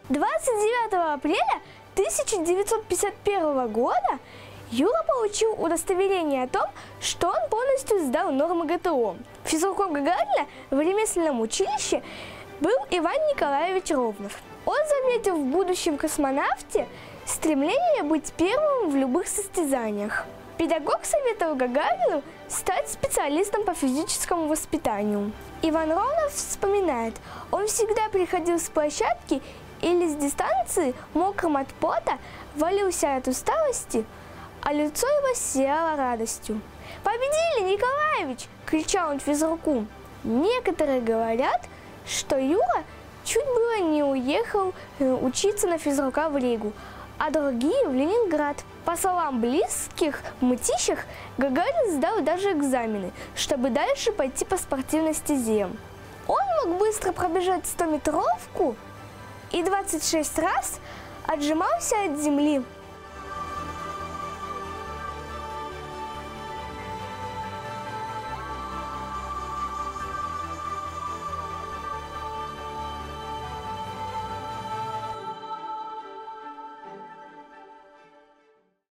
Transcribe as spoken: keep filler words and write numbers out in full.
двадцать девятого апреля тысяча девятьсот пятьдесят первого года Юра получил удостоверение о том, что он полностью сдал нормы ГТО. Физруком Гагарина в ремесленном училище был Иван Николаевич Ровнов. Он заметил в будущем космонавте стремление быть первым в любых состязаниях. Педагог советовал Гагарину стать специалистом по физическому воспитанию. Иван Ровнов вспоминает, он всегда приходил с площадки или с дистанции мокрым от пота, валился от усталости, а лицо его сияло радостью. «Победили, Николаевич!» – кричал он физруку. Некоторые говорят, что Юра чуть было не уехал учиться на физрука в Ригу, а другие в Ленинград. По словам близких мытищах, Гагарин сдал даже экзамены, чтобы дальше пойти по спортивной стезе. Он мог быстро пробежать стометровку и двадцать шесть раз отжимался от земли.